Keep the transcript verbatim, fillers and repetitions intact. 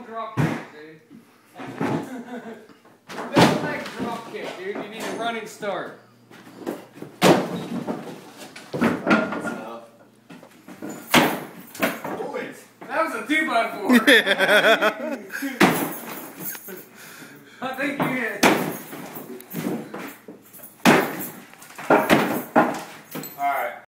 drop kick, dude. Double leg drop kick, dude. You need a running start. Boys, that was a two by four. I think you hit.